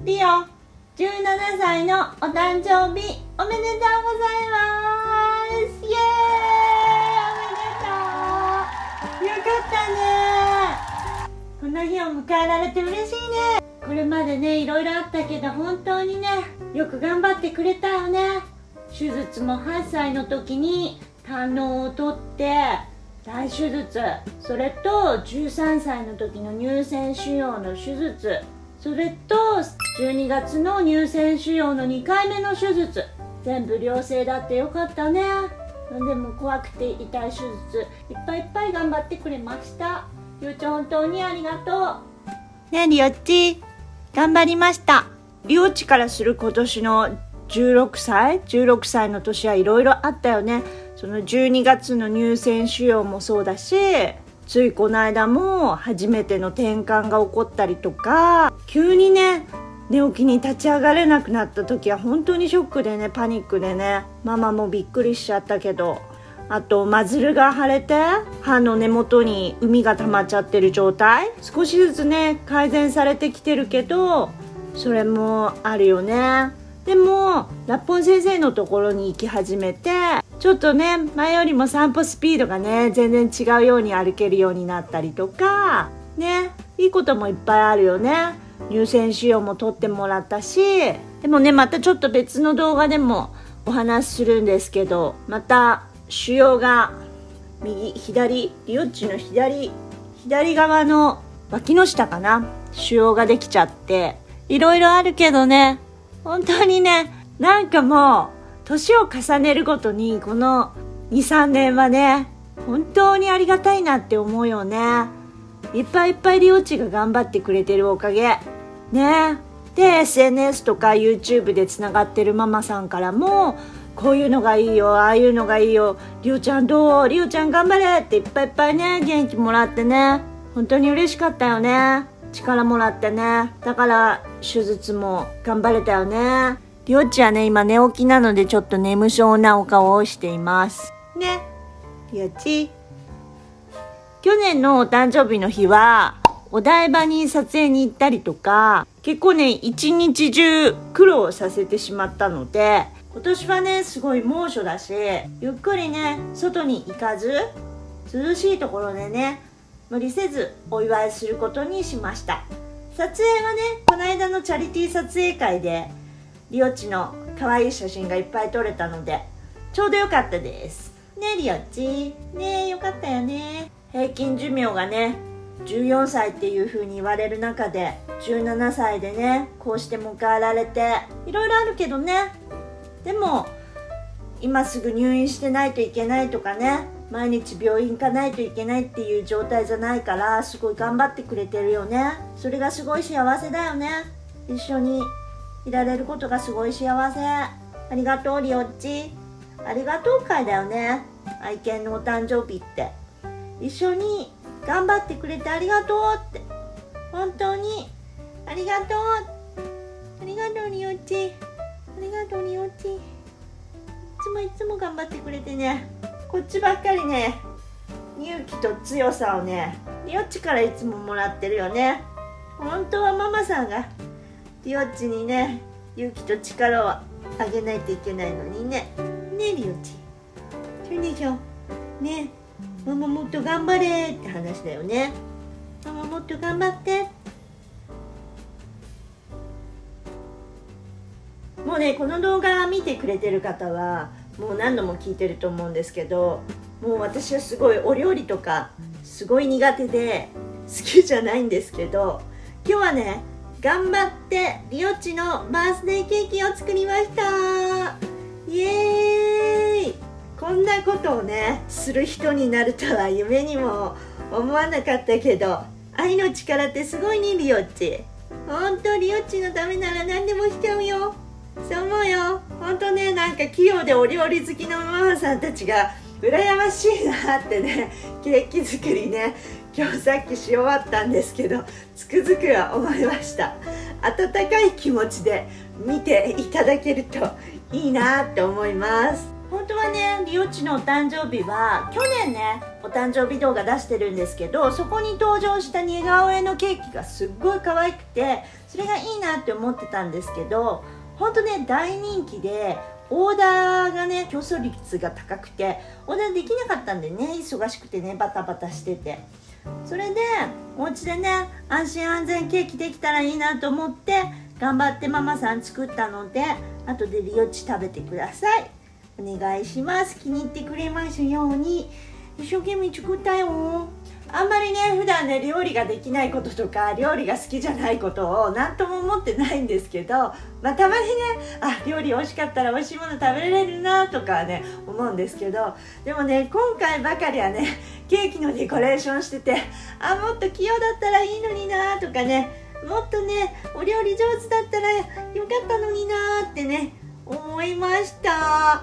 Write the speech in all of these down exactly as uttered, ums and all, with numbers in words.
リオじゅうななさいのお誕生日おめでとうございます。イエーイ、おめでとう。よかったね。この日を迎えられて嬉しいね。これまでねいろいろあったけど本当にねよく頑張ってくれたよね。手術もはっさいの時に胆のうを取って大手術、それとじゅうさんさいの時の乳腺腫瘍の手術、それとじゅうにがつの乳腺腫瘍のにかいめの手術、全部良性だってよかったね。でも怖くて痛い手術いっぱいいっぱい頑張ってくれました。りおちゃん本当にありがとうね。りおっち頑張りました。りおちからする今年のじゅうろくさいじゅうろくさいの年はいろいろあったよね。そのじゅうにがつの乳腺腫瘍もそうだし、ついこの間も初めての転換が起こったりとか、急にね寝起きに立ち上がれなくなった時は本当にショックでね、パニックでね、ママもびっくりしちゃったけど、あとマズルが腫れて歯の根元に膿が溜まっちゃってる状態、少しずつね改善されてきてるけど、それもあるよね。でもラッポン先生のところに行き始めて、ちょっとね前よりも散歩スピードがね全然違うように歩けるようになったりとかね、いいこともいっぱいあるよね。乳腺腫瘍も取ってもらったし、でもねまたちょっと別の動画でもお話しするんですけど、また腫瘍が右左りおっちの左左側の脇の下かな、腫瘍ができちゃって、いろいろあるけどね、本当にねなんかもう年を重ねるごとにこの にさんねんはね本当にありがたいなって思うよね。いっぱいいっぱいりおちが頑張ってくれてるおかげね。で エスエヌエス とか YouTube でつながってるママさんからも、こういうのがいいよ、ああいうのがいいよ、りおちゃんどう、りおちゃん頑張れっていっぱいいっぱいね元気もらってね、本当に嬉しかったよね。力もらってね、だから手術も頑張れたよね。りおちはね今寝起きなのでちょっと眠そうなお顔をしていますね。りおち去年のお誕生日の日はお台場に撮影に行ったりとか、結構ね一日中苦労させてしまったので、今年はねすごい猛暑だし、ゆっくりね外に行かず涼しいところでね無理せずお祝いすることにしました。撮影はねこの間のチャリティー撮影会でりおちの可愛い写真がいっぱい撮れたのでちょうどよかったですね。りおちねよかったよね。平均寿命がねじゅうよんさいっていう風に言われる中でじゅうななさいでねこうして迎えられて、いろいろあるけどね、でも今すぐ入院してないといけないとかね、毎日病院行かないといけないっていう状態じゃないから、すごい頑張ってくれてるよね。それがすごい幸せだよね。一緒にいられることがすごい幸せ。ありがとうりおっち。ありがとう会だよね、愛犬のお誕生日って。一緒に頑張ってくれてありがとうって、本当にありがとう。ありがとうりおっち、ありがとうりおっち。いつもいつも頑張ってくれてね、こっちばっかりね勇気と強さをねりおっちからいつももらってるよね。本当はママさんがりおっちにね勇気と力をあげないといけないのにね。ねりおっちそうでしょね、ママもっと頑張れって話だよね。ママもっと頑張って。もうねこの動画見てくれてる方はもう何度も聞いてると思うんですけど、もう私はすごいお料理とかすごい苦手で好きじゃないんですけど、今日はね頑張ってりおちのバースデーケーキを作りました。イエーイ。こんなことをねする人になるとは夢にも思わなかったけど、愛の力ってすごいねりおっち。ほんとりおっちのためなら何でもしちゃうよ。そう思うよ。ほんとねなんか器用でお料理好きのママさんたちが羨ましいなってね、ケーキ作りね今日さっきし終わったんですけど、つくづくは思いました。温かい気持ちで見ていただけるといいなって思います。 本当はね、リオッチのお誕生日は去年ねお誕生日動画出してるんですけど、そこに登場した似顔絵のケーキがすっごい可愛くて、それがいいなって思ってたんですけど、本当ね大人気でオーダーがね競争率が高くてオーダーできなかったんでね、忙しくてねバタバタしてて、それでお家でね安心安全ケーキできたらいいなと思って頑張ってママさん作ったので、後でリオッチ食べてください。お願いします。気に入ってくれますように。一生懸命作ったよ。あんまりね普段ね料理ができないこととか料理が好きじゃないことを何とも思ってないんですけど、まあ、たまにねあ料理美味しかったら美味しいもの食べれるなとかね思うんですけど、でもね今回ばかりはねケーキのデコレーションしてて、あもっと器用だったらいいのになとかね、もっとねお料理上手だったらよかったのになってね思いました。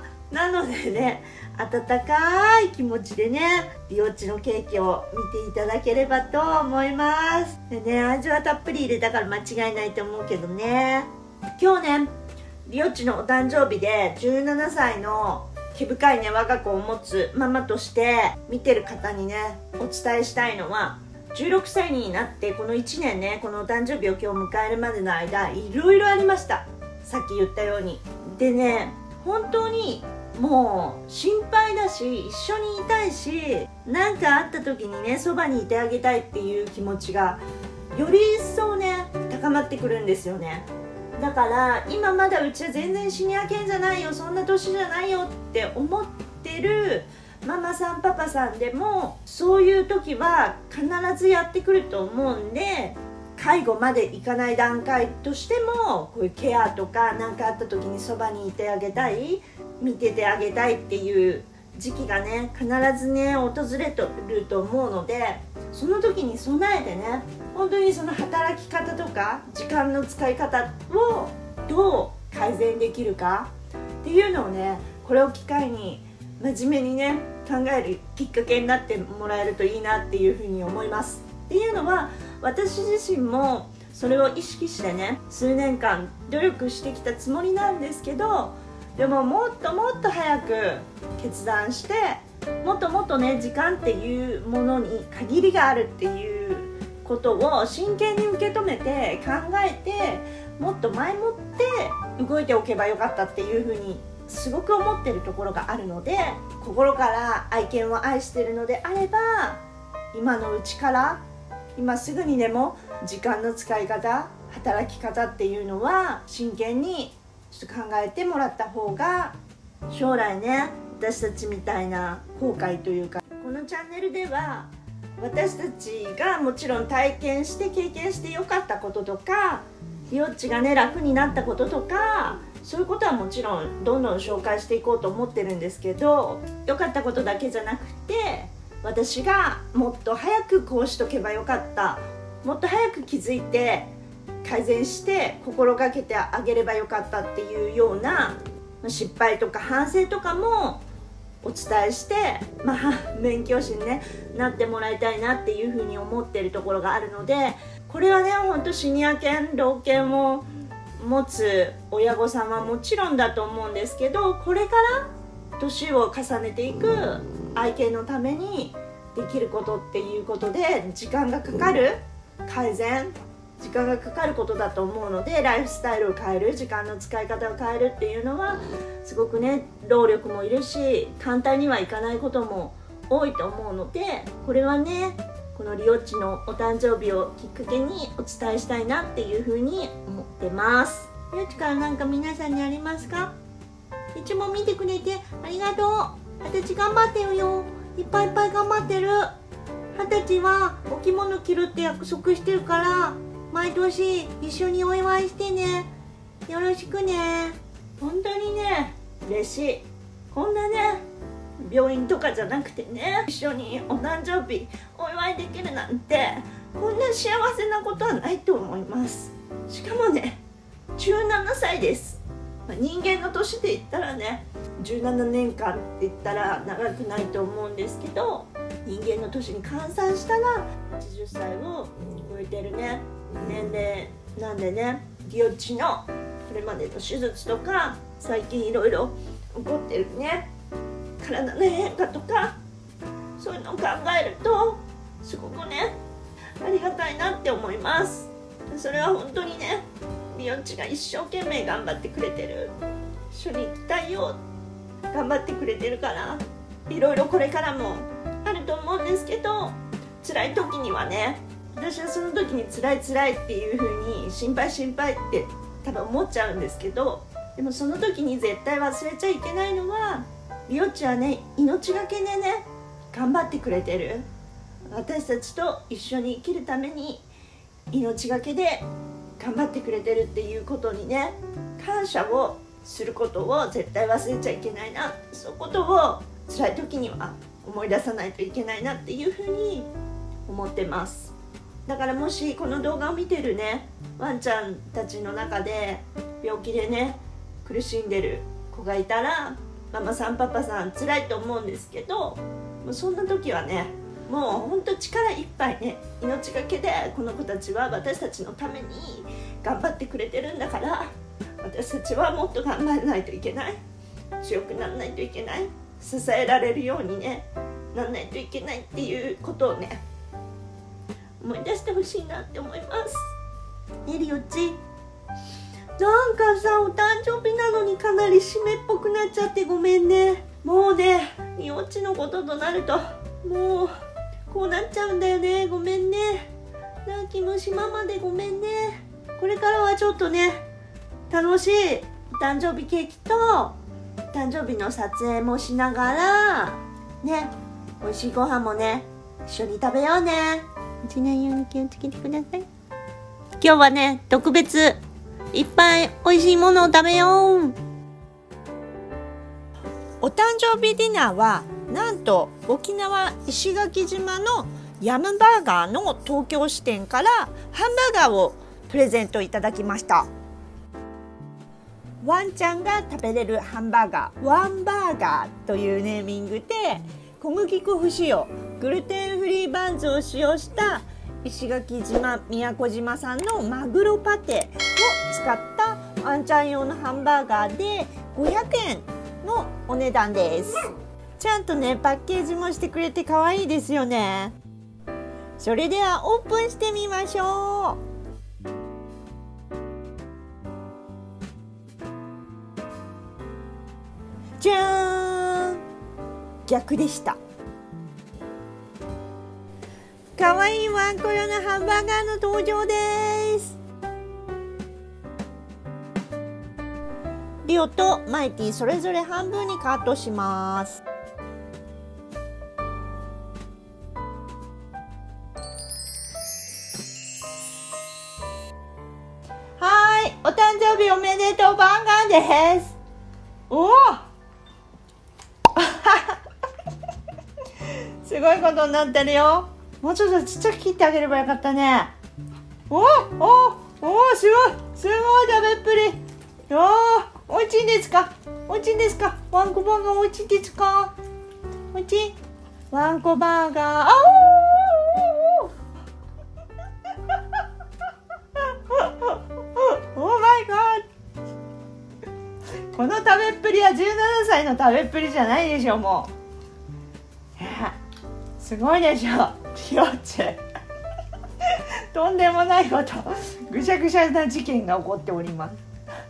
なのでね温かい気持ちでねリオッチのケーキを見ていただければと思います。でね味はたっぷり入れたから間違いないと思うけどね。今日ねリオッチのお誕生日でじゅうななさいの毛深いね我が子を持つママとして見てる方にねお伝えしたいのは、じゅうろくさいになってこのいちねんねこのお誕生日を今日迎えるまでの間いろいろありました。さっき言ったように。でね本当にもう心配だし一緒にいたいし、何かあった時にねそばにいてあげたいっていう気持ちがより一層ね高まってくるんですよね。だから今まだうちは全然シニア犬じゃないよ、そんな年じゃないよって思ってるママさんパパさんでもそういう時は必ずやってくると思うんで、介護までいかない段階としてもこういうケアとか何かあった時にそばにいてあげたい、見ててあげたいっていう時期がね必ずね訪れると思うので、その時に備えてね本当にその働き方とか時間の使い方をどう改善できるかっていうのをねこれを機会に真面目にね考えるきっかけになってもらえるといいなっていうふうに思います。っていうのは私自身もそれを意識してね数年間努力してきたつもりなんですけど、でももっともっと早く決断してもっともっとね時間っていうものに限りがあるっていうことを真剣に受け止めて考えてもっと前もって動いておけばよかったっていうふうにすごく思ってるところがあるので、心から愛犬を愛しているのであれば今のうちから今すぐにでも時間の使い方働き方っていうのは真剣にちょっと考えてもらった方が将来ね私たちみたいな後悔というか、このチャンネルでは私たちがもちろん体験して経験してよかったこととかリオッチがね楽になったこととかそういうことはもちろんどんどん紹介していこうと思ってるんですけど、良かったことだけじゃなくて私がもっと早くこうしとけばよかった、もっと早く気づいて改善して心がけてあげればよかったっていうような失敗とか反省とかもお伝えして、まあ勉強師に、ね、なってもらいたいなっていうふうに思ってるところがあるので、これはねほんとシニア犬老犬を持つ親御さんはもちろんだと思うんですけど、これから年を重ねていく愛犬のためにできることっていうことで時間がかかる改善時間がかかることだと思うので、ライフスタイルを変える時間の使い方を変えるっていうのはすごくね労力もいるし簡単にはいかないことも多いと思うので、これはねこのリオッチのお誕生日をきっかけにお伝えしたいなっていうふうに思ってます。リオッチから何か皆さんにありますか？いつも見てくれてありがとう。二十歳頑張ってるよ。いっぱいいっぱい頑張ってる。二十歳はお着物着るって約束してるから毎年一緒にお祝いしてね。よろしくね。本当にね嬉しい。こんなね病院とかじゃなくてね一緒にお誕生日お祝いできるなんてこんな幸せなことはないと思います。しかもねじゅうななさいです。人間の年で言ったらねじゅうななねんかんって言ったら長くないと思うんですけど、人間の年に換算したらはちじゅっさいを超えてるね年齢なんでね、リオッチのこれまでの手術とか最近いろいろ起こってるね体の変化とかそういうのを考えるとすごくねありがたいなって思います。それは本当にねリオッチが一生懸命頑張ってくれてる、一緒に行きたいよ頑張ってくれてるから、いろいろこれからもあると思うんですけど、辛い時にはね、私はその時に辛い辛いっていう風に心配心配って多分思っちゃうんですけど、でもその時に絶対忘れちゃいけないのは、リオッチはね命がけでね頑張ってくれてる、私たちと一緒に生きるために命がけで頑張ってくれてるっていうことにね感謝をすることを絶対忘れちゃいけないな、そういうことを辛い時には思い出さないといけないなっていうふうに思ってます。だからもしこの動画を見てるねワンちゃんたちの中で病気でね苦しんでる子がいたら、ママさんパパさん辛いと思うんですけど、もうそんな時はねもうほんと力いっぱいね命がけでこの子たちは私たちのために頑張ってくれてるんだから、私たちはもっと頑張らないといけない、強くならないといけない、支えられるようにねならないといけないっていうことをね思い出してほしいなって思います。ねリオッチ、なんかさお誕生日なのにかなり締めっぽくなっちゃってごめんね。もうねリオッチのこととなるともうこうなっちゃうんだよね、ごめんね。泣き虫ママでごめんね。これからはちょっとね楽しいお誕生日ケーキと誕生日の撮影もしながらね、美味しいご飯もね一緒に食べようね。落ちないように気をつけてください。今日はね特別いっぱい美味しいものを食べよう。お誕生日ディナーはなんと沖縄石垣島のヤムバーガーの東京支店からハンバーガーをプレゼントいただきました。ワンちゃんが食べれるハンバーガー、ワンバーガーというネーミングで、小麦粉不使用グルテンフリーバンズを使用した石垣島宮古島産のマグロパテを使ったワンちゃん用のハンバーガーでごひゃくえんのお値段です。ちゃんとねパッケージもしてくれて可愛いですよね。それではオープンしてみましょう。じゃーん、逆でした。かわいいワンコ用のハンバーガーの登場です。リオとマイティそれぞれ半分にカットします。はい、お誕生日おめでとうバーガーです。おおすごいことになってるよ。もうちょっとちっちゃく切ってあげればよかったね。おおおおすごいすごい食べっぷり。おおおいしいですか、おいしいですか、ワンコバーガーおいしいですか、おいしいワンコバーガー。あおおおマイガー、この食べっぷりはじゅうななさいの食べっぷりじゃないでしょ。もうすごいでしょリオッチとんでもないことぐしゃぐしゃな事件が起こっております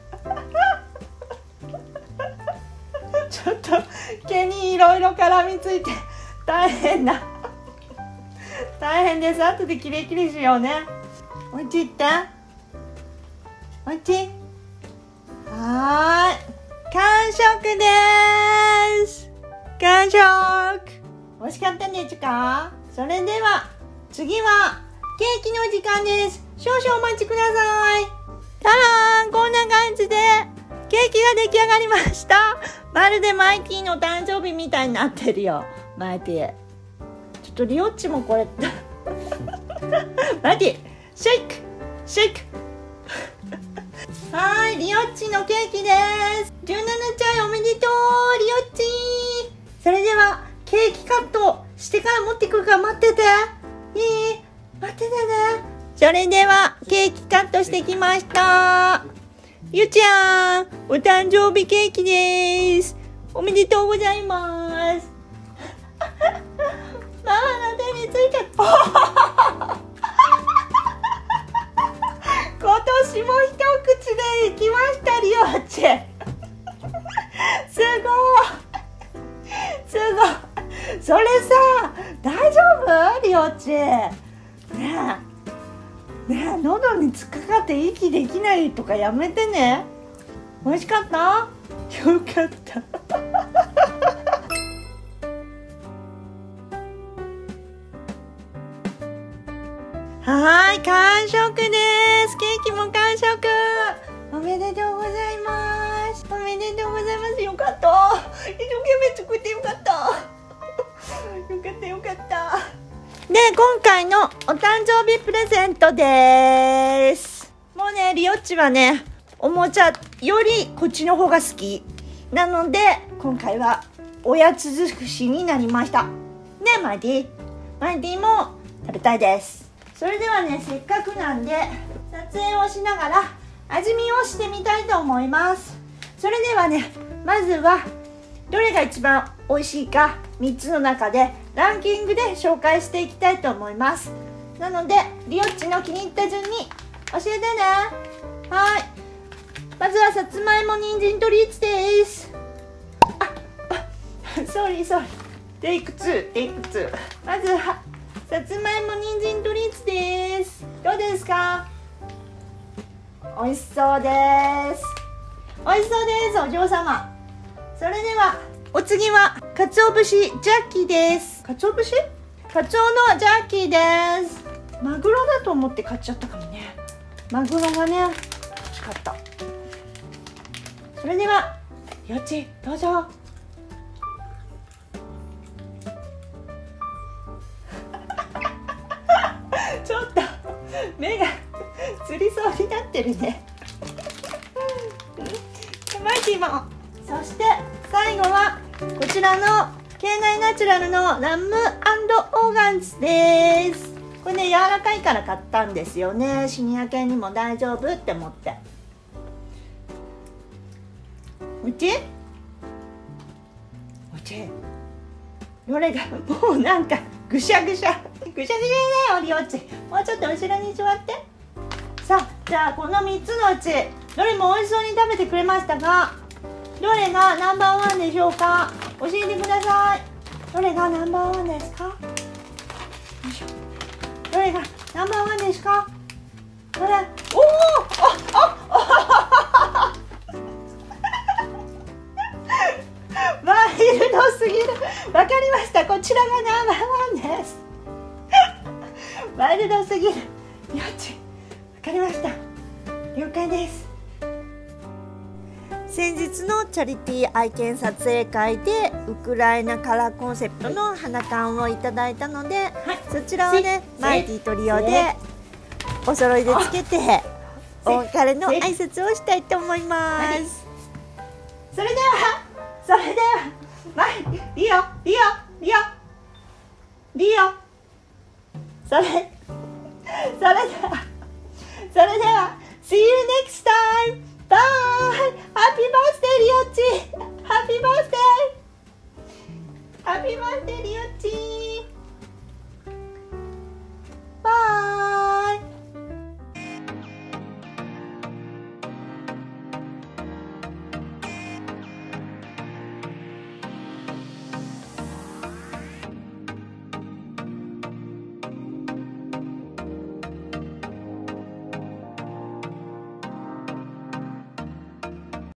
ちょっと毛にいろいろ絡みついて大変だ大変です。後でキレキレしようね。おいちいっておいちい。はーい完食です。完食。美味しかったですか？それでは次はケーキの時間です。少々お待ちください。たらーん、こんな感じでケーキが出来上がりました。まるでマイティの誕生日みたいになってるよ。マイティちょっとリオッチもこれマイティシェイクシェイクはい、リオッチのケーキです。じゅうななちゃんおめでとうリオッチ。それではケーキカットしてから持ってくるから待ってて。いい？待っててね。それではケーキカットしてきました。ゆうちゃんお誕生日ケーキです。おめでとうございます。 ますママの手についちゃった今年も一口でいきましたリオッチすごいすごいそれさ大丈夫リオッチねえねえ喉に突っかかって息できないとかやめてね。美味しかった？よかったはい、完食です。ケーキも完食。おめでとうございます。おめでとうございます。よかった。一生懸命作ってよかった。よかったよかった。で、今回のお誕生日プレゼントです。もうね、リオッチはね、おもちゃよりこっちの方が好き。なので、今回はおやつ尽くしになりました。ね、マイティ。マイティも食べたいです。それではね、せっかくなんで撮影をしながら味見をしてみたいと思います。それではね、まずはどれが一番美味しいかみっつの中でランキングで紹介していきたいと思います。なのでリオッチの気に入った順に教えてね。はい、まずはさつまいも人参とリーツです。ああソリソリテイクツーテイクツー。まずはさつまいも人参とリーツです。どうですか？美味しそうです。美味しそうです。お嬢様。それではお次は鰹節ジャッキーです。鰹節？カツオのジャッキーです。マグロだと思って買っちゃったかもね。マグロがね欲しかった。それではよっちどうぞ。ちょっと目がつりそうになってるね。マイティも。そして最後はこちらのケーナイナチュラルのラム&オーガンズです。これね柔らかいから買ったんですよね。シニア犬にも大丈夫って思って。うちうちどれがもうなんかぐしゃぐしゃぐしゃぐしゃだよリオッチ。もうちょっと後ろに座って。さあじゃあこのみっつのうちどれも美味しそうに食べてくれましたが、どれがナンバーワンでしょうか？教えてください。どれがナンバーワンですか？よいしょ。どれがナンバーワンですか？どれ？おお、ああワイルドすぎる。わかりました。こちらがナンバーワンです。ワイルドすぎる。よっち、わかりました。了解です。先日のチャリティー愛犬撮影会でウクライナカラーコンセプトの花缶をいただいたので、はい、そちらをねマイティとリオでお揃いでつけてお別れの挨拶をしたいと思います。それではそれではマイリオリオリオリオそれそれではそれでは See you next time! Bye! Happy birthday, リオッチ! Happy birthday! Happy birthday, リオッチ!